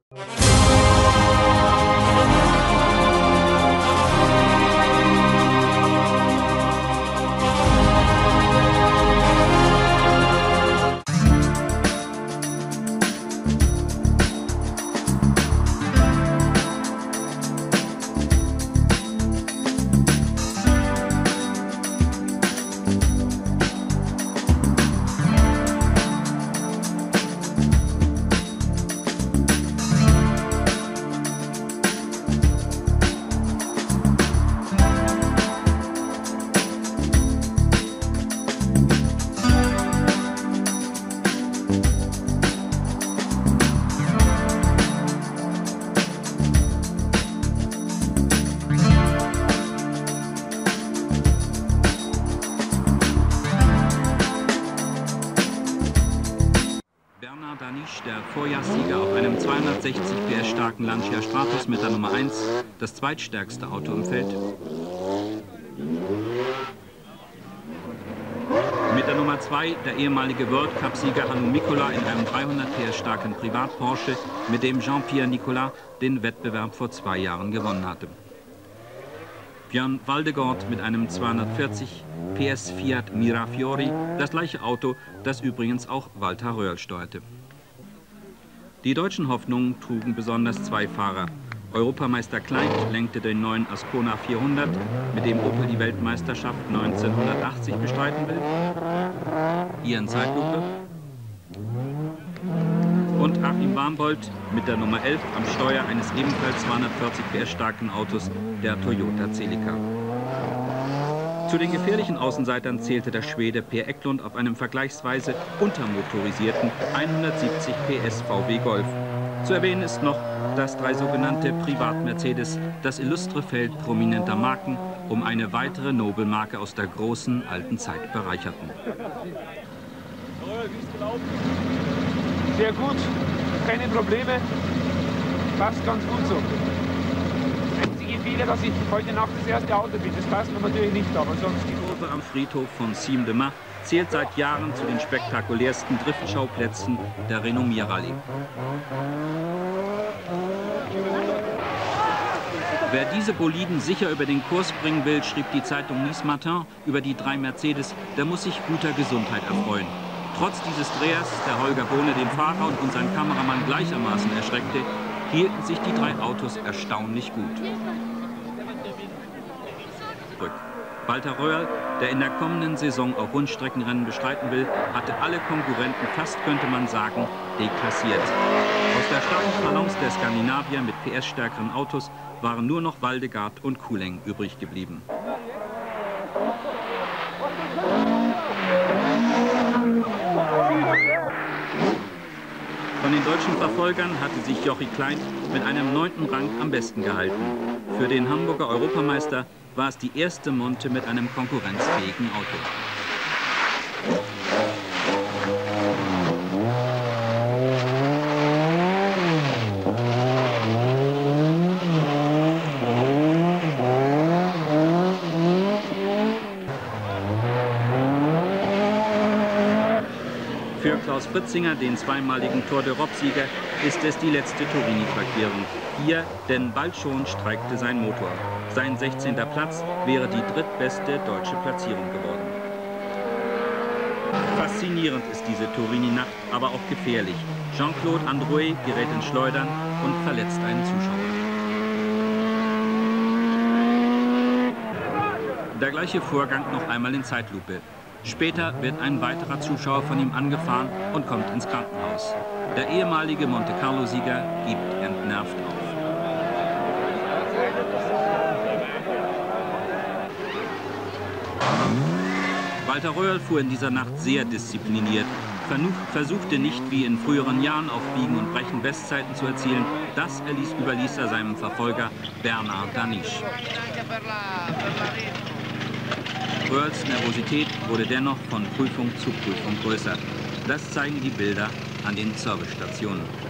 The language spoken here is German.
Der Vorjahrssieger auf einem 260 PS starken Lancia Stratos mit der Nummer 1, das zweitstärkste Auto im Feld. Mit der Nummer 2 der ehemalige World Cup-Sieger Hannu Mikkola in einem 300 PS starken Privat-Porsche, mit dem Jean-Pierre Nicolas den Wettbewerb vor 2 Jahren gewonnen hatte. Björn Waldegård mit einem 240 PS Fiat Mirafiori, das gleiche Auto, das übrigens auch Walter Röhrl steuerte. Die deutschen Hoffnungen trugen besonders 2 Fahrer. Europameister Kleid lenkte den neuen Ascona 400, mit dem Opel die Weltmeisterschaft 1980 bestreiten will. Hier in Zeitlupe. Und Achim Bambold mit der Nummer 11 am Steuer eines ebenfalls 240 PS starken Autos, der Toyota Celica. Zu den gefährlichen Außenseitern zählte der Schwede Per Eklund auf einem vergleichsweise untermotorisierten 170 PS VW Golf. Zu erwähnen ist noch, dass 3 sogenannte Privat-Mercedes das illustre Feld prominenter Marken um eine weitere Nobelmarke aus der großen alten Zeit bereicherten. Sehr gut, keine Probleme, passt ganz gut so. Fehler, dass ich heute Nacht das erste Auto bin. Das passt mir natürlich nicht, aber sonst... Die Kurve am Friedhof von Siem-de-Mar zählt seit Jahren zu den spektakulärsten Driftschauplätzen der Renommier-Rallye. Wer diese Boliden sicher über den Kurs bringen will, schrieb die Zeitung Nice Matin über die 3 Mercedes, der muss sich guter Gesundheit erfreuen. Trotz dieses Drehers, der Holger Bohne den Fahrer und unseren Kameramann gleichermaßen erschreckte, hielten sich die 3 Autos erstaunlich gut. Walter Röhrl, der in der kommenden Saison auch Rundstreckenrennen bestreiten will, hatte alle Konkurrenten fast, könnte man sagen, deklassiert. Aus der starken Phalanx der Skandinavier mit PS-stärkeren Autos waren nur noch Waldegård und Kuleng übrig geblieben. Von den deutschen Verfolgern hatte sich Jochi Klein mit einem 9. Rang am besten gehalten. Für den Hamburger Europameister war es die erste Monte mit einem konkurrenzfähigen Auto. Für Klaus Fritzinger, den zweimaligen Tour d'Europe-Sieger, ist es die letzte Turini-Verkehrung. Hier, denn bald schon streikte sein Motor. Sein 16. Platz wäre die drittbeste deutsche Platzierung geworden. Faszinierend ist diese Turini-Nacht, aber auch gefährlich. Jean-Claude Androuet gerät ins Schleudern und verletzt einen Zuschauer. Der gleiche Vorgang noch einmal in Zeitlupe. Später wird ein weiterer Zuschauer von ihm angefahren und kommt ins Krankenhaus. Der ehemalige Monte-Carlo-Sieger gibt entnervt auf. Walter Röhrl fuhr in dieser Nacht sehr diszipliniert, versuchte nicht wie in früheren Jahren auf Biegen und Brechen Bestzeiten zu erzielen. Das überließ er seinem Verfolger Bernard Daniche. Röhrls Nervosität wurde dennoch von Prüfung zu Prüfung größer. Das zeigen die Bilder an den Servicestationen.